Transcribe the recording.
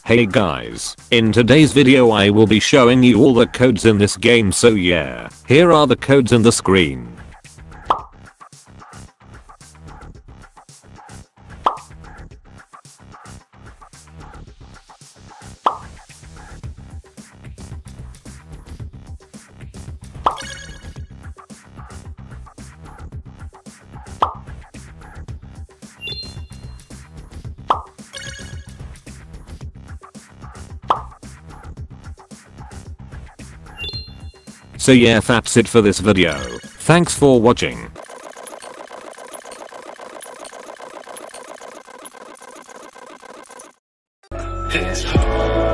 Hey guys, in today's video I will be showing you all the codes in this game, so yeah, here are the codes in the screen. So yeah, that's it for this video. Thanks for watching. It's hard.